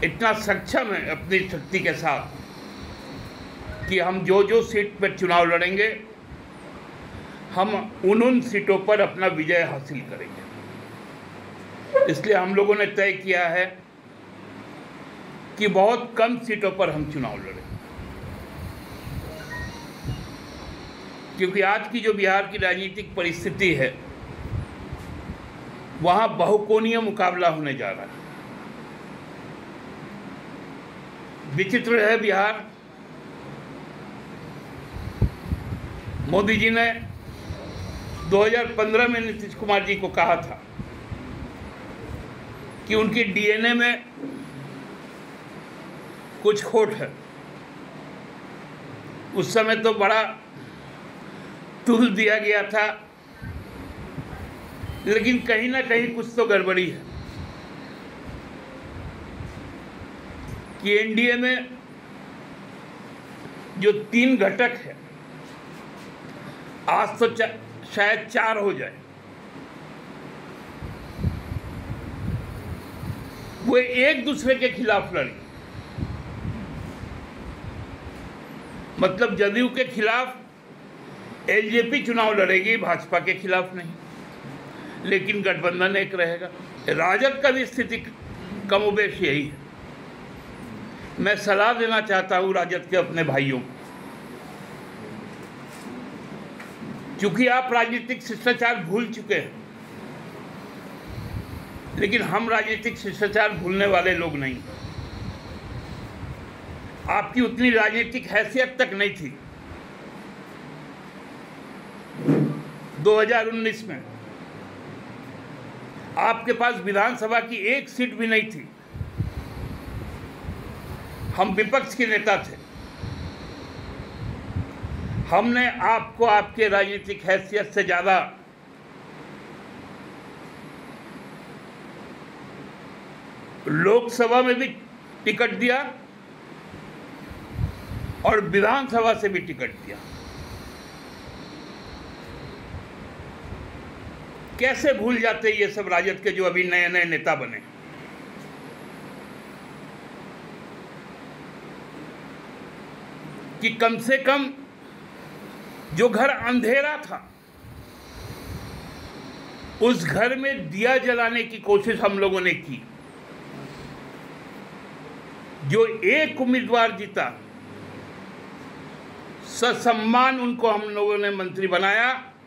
इतना सक्षम है अपनी शक्ति के साथ कि हम जो सीट पर चुनाव लड़ेंगे हम उन सीटों पर अपना विजय हासिल करेंगे। इसलिए हम लोगों ने तय किया है कि बहुत कम सीटों पर हम चुनाव लड़ेंगे, क्योंकि आज की जो बिहार की राजनीतिक परिस्थिति है वहाँ बहुकोणीय मुकाबला होने जा रहा है। विचित्र है बिहार। मोदी जी ने 2015 में नीतीश कुमार जी को कहा था कि उनकी डीएनए में कुछ खोट है। उस समय तो बड़ा तुल दिया गया था, लेकिन कहीं ना कहीं कुछ तो गड़बड़ी है कि एनडीए में जो 3 घटक है आज तो शायद 4 हो जाए, वो एक दूसरे के खिलाफ लड़ी। मतलब जदयू के खिलाफ एलजेपी चुनाव लड़ेगी, भाजपा के खिलाफ नहीं, लेकिन गठबंधन एक रहेगा। राजद का भी स्थिति कमोबेश यही है। मैं सलाह देना चाहता हूं राजद के अपने भाइयों को, क्योंकि आप राजनीतिक शिष्टाचार भूल चुके हैं, लेकिन हम राजनीतिक शिष्टाचार भूलने वाले लोग नहीं। आपकी उतनी राजनीतिक हैसियत तक नहीं थी 2019 में। आपके पास विधानसभा की 1 सीट भी नहीं थी। हम विपक्ष के नेता थे। हमने आपको आपके राजनीतिक हैसियत से ज़्यादा लोकसभा में भी टिकट दिया और विधानसभा से भी टिकट दिया। कैसे भूल जाते ये सब राजद के जो अभी नए नए नेता बने। कि कम से कम जो घर अंधेरा था उस घर में दिया जलाने की कोशिश हम लोगों ने की। जो एक उम्मीदवार जीता, ससम्मान उनको हम लोगों ने मंत्री बनाया,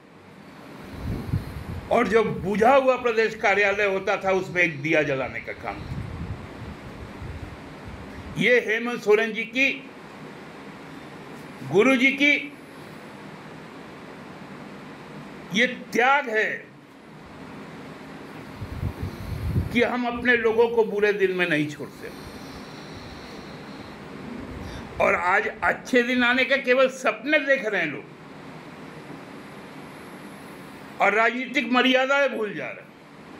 और जो बुझा हुआ प्रदेश कार्यालय होता था उसमें एक दिया जलाने का काम था। ये हेमंत सोरेन जी की, गुरु जी की ये त्याग है कि हम अपने लोगों को बुरे दिन में नहीं छोड़ते। और आज अच्छे दिन आने का केवल सपने देख रहे हैं लोग और राजनीतिक मर्यादाएं भूल जा रहे हैं।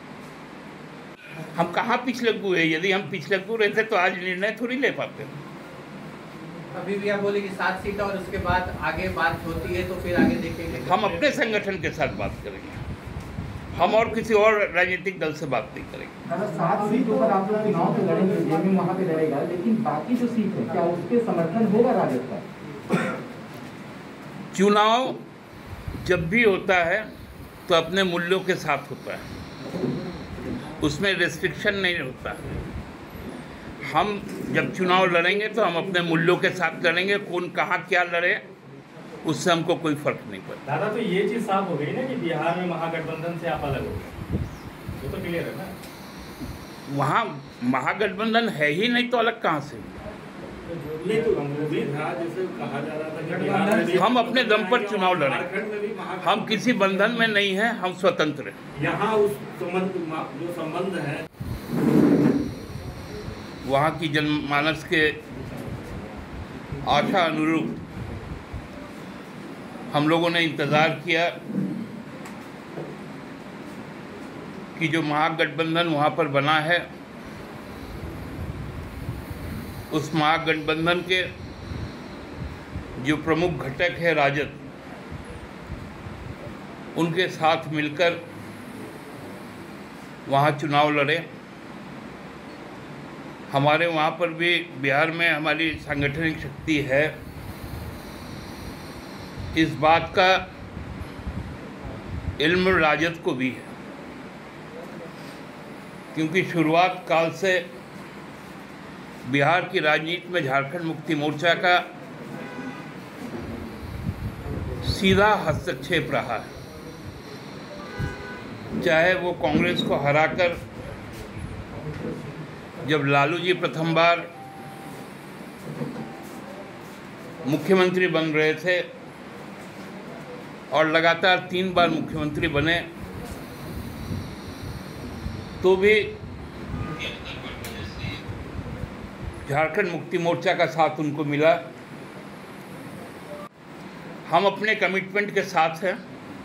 हम कहाँ पिछलग्गू है? यदि हम पिछलग्गू रहते तो आज निर्णय थोड़ी ले पाते। अभी भी आप बोले कि 7 सीट और उसके बाद आगे बात होती है तो फिर आगे देखेंगे। हम अपने संगठन के साथ बात करेंगे, हम और किसी और राजनीतिक दल से बात नहीं करेंगे। 7 सीटों पर आप लोग चुनाव तो लड़ेंगे, जेपी वहाँ पे लड़ेगा, लेकिन बाकी जो सीट है क्या उसके समर्थन होगा राजद का? चुनाव जब भी होता है तो अपने मूल्यों के साथ होता है, उसमें रेस्ट्रिक्शन नहीं होता है। हम जब चुनाव लड़ेंगे तो हम अपने मूल्यों के साथ लड़ेंगे। कौन कहाँ क्या लड़े उससे हमको कोई फर्क नहीं पड़ता। दादा, तो ये चीज साफ हो गई ना कि बिहार में महागठबंधन से आप अलग हो गए, ये तो क्लियर है ना? वहाँ महागठबंधन है ही नहीं तो अलग कहाँ से? ये तो जैसे कहा जा रहा था कि हम अपने दम पर चुनाव लड़ेंगे। हम किसी बंधन में नहीं हैं, हम स्वतंत्र हैं। यहाँ उस जो संबंध है वहाँ की जनमानस के आशा अनुरूप हम लोगों ने इंतज़ार किया कि जो महागठबंधन वहाँ पर बना है उस महागठबंधन के जो प्रमुख घटक है राजद, उनके साथ मिलकर वहाँ चुनाव लड़े हमारे वहाँ पर भी बिहार में हमारी सांगठनिक शक्ति है। इस बात का इल्म राजद को भी है, क्योंकि शुरुआत काल से बिहार की राजनीति में झारखंड मुक्ति मोर्चा का सीधा हस्तक्षेप रहा है। चाहे वो कांग्रेस को हराकर जब लालू जी प्रथम बार मुख्यमंत्री बन रहे थे और लगातार 3 बार मुख्यमंत्री बने, तो भी झारखंड मुक्ति मोर्चा का साथ उनको मिला। हम अपने कमिटमेंट के साथ हैं।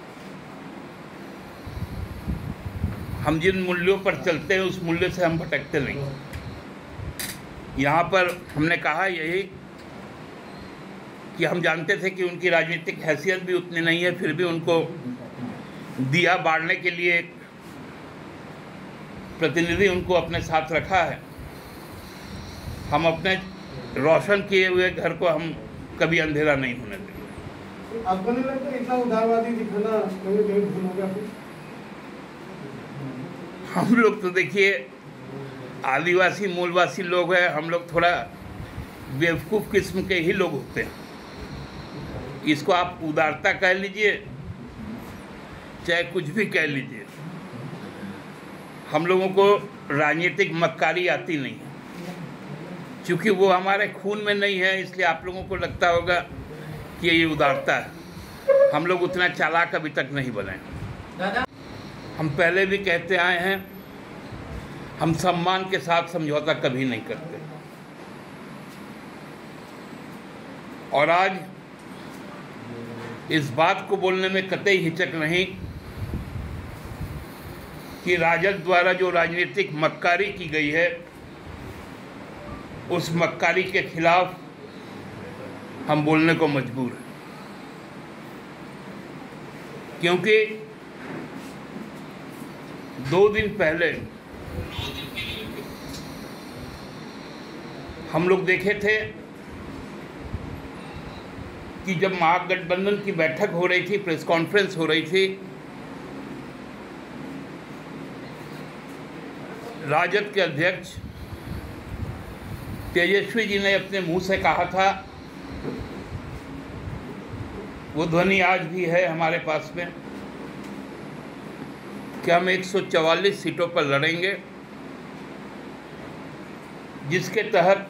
हम जिन मूल्यों पर चलते हैं उस मूल्य से हम भटकते नहीं। यहाँ पर हमने कहा यही कि हम जानते थे कि उनकी राजनीतिक हैसियत भी उतनी नहीं है, फिर भी उनको दिया बांटने के लिए एक प्रतिनिधि उनको अपने साथ रखा है। हम अपने रोशन किए हुए घर को हम कभी अंधेरा नहीं होने देंगे। आपको नहीं लगता इतना उदारवादी दिखाना कहीं कहीं भूल हो गया? हम लोग तो देखिए आदिवासी मूलवासी लोग हैं, हम लोग थोड़ा बेवकूफ़ किस्म के ही लोग होते हैं। इसको आप उदारता कह लीजिए चाहे कुछ भी कह लीजिए, हम लोगों को राजनीतिक मक्कारी आती नहीं है, क्योंकि वो हमारे खून में नहीं है। इसलिए आप लोगों को लगता होगा कि ये उदारता है। हम लोग उतना चालाक अभी तक नहीं बने। हम पहले भी कहते आए हैं, हम सम्मान के साथ समझौता कभी नहीं करते। और आज इस बात को बोलने में कतई हिचक नहीं कि राजद द्वारा जो राजनीतिक मक्कारी की गई है, उस मक्कारी के खिलाफ हम बोलने को मजबूर हैं। क्योंकि 2 दिन पहले हम लोग देखे थे कि जब महागठबंधन की बैठक हो रही थी, प्रेस कॉन्फ्रेंस हो रही थी, राजद के अध्यक्ष तेजस्वी जी ने अपने मुंह से कहा था, वो ध्वनि आज भी है हमारे पास में, कि हम 144 सीटों पर लड़ेंगे, जिसके तहत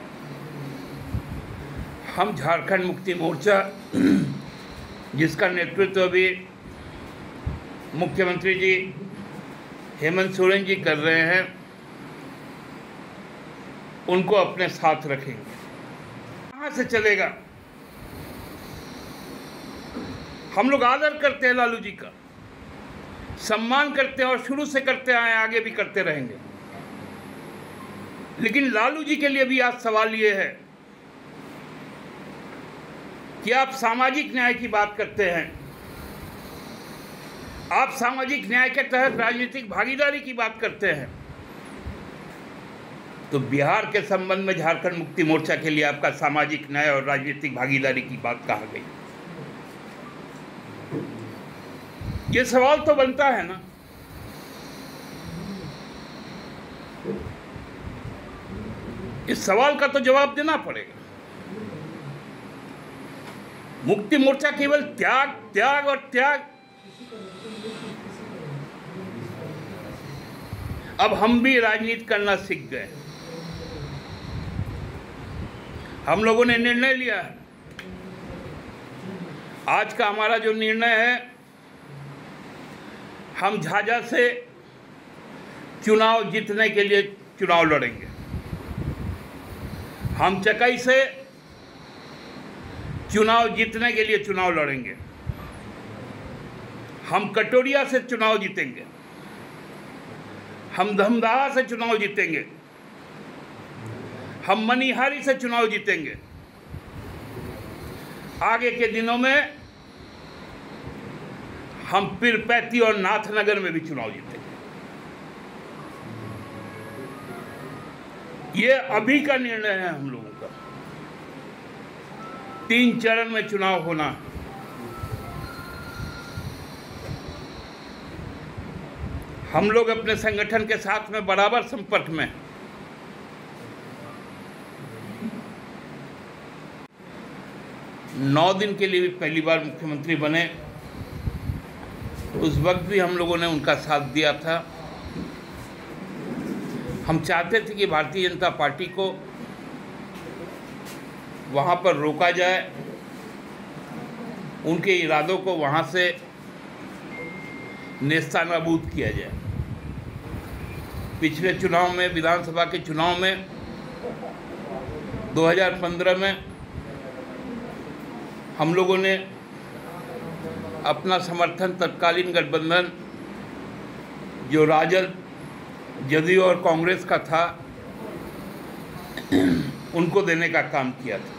हम झारखंड मुक्ति मोर्चा, जिसका नेतृत्व अभी मुख्यमंत्री जी हेमंत सोरेन जी कर रहे हैं, उनको अपने साथ रखेंगे। कहाँ से चलेगा? हम लोग आदर करते हैं लालू जी का, सम्मान करते हैं और शुरू से करते आए, आगे भी करते रहेंगे। लेकिन लालू जी के लिए भी आज सवाल ये है कि आप सामाजिक न्याय की बात करते हैं, आप सामाजिक न्याय के तहत राजनीतिक भागीदारी की बात करते हैं, तो बिहार के संबंध में झारखंड मुक्ति मोर्चा के लिए आपका सामाजिक न्याय और राजनीतिक भागीदारी की बात कहाँ गई? ये सवाल तो बनता है ना। इस सवाल का तो जवाब देना पड़ेगा। मुक्ति मोर्चा केवल त्याग, त्याग और त्याग। अब हम भी राजनीति करना सीख गए। हम लोगों ने निर्णय लिया है। आज का हमारा जो निर्णय है, हम झाझा से चुनाव जीतने के लिए चुनाव लड़ेंगे। हम चकाई से चुनाव जीतने के लिए चुनाव लड़ेंगे। हम कटोरिया से चुनाव जीतेंगे। हम धमदाहा से चुनाव जीतेंगे। हम मनिहारी से चुनाव जीतेंगे। आगे के दिनों में हम पीरपैती और नाथनगर में भी चुनाव जीतेंगे। ये अभी का निर्णय है हम लोगों का। 3 चरण में चुनाव होना है। हम लोग अपने संगठन के साथ में बराबर संपर्क में हैं। 9 दिन के लिए भी पहली बार मुख्यमंत्री बने, उस वक्त भी हम लोगों ने उनका साथ दिया था। हम चाहते थे कि भारतीय जनता पार्टी को वहाँ पर रोका जाए, उनके इरादों को वहाँ से नेस्तनाबूद किया जाए। पिछले चुनाव में, विधानसभा के चुनाव में 2015 में हम लोगों ने अपना समर्थन तत्कालीन गठबंधन जो राजद, जदयू और कांग्रेस का था, उनको देने का काम किया था।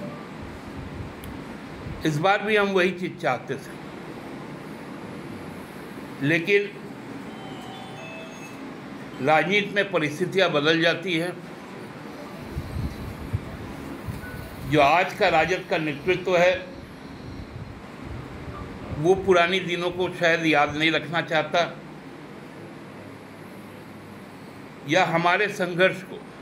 इस बार भी हम वही चीज़ चाहते थे, लेकिन राजनीति में परिस्थितियां बदल जाती हैं। जो आज का राजद का नेतृत्व है वो पुरानी दिनों को शायद याद नहीं रखना चाहता, या हमारे संघर्ष को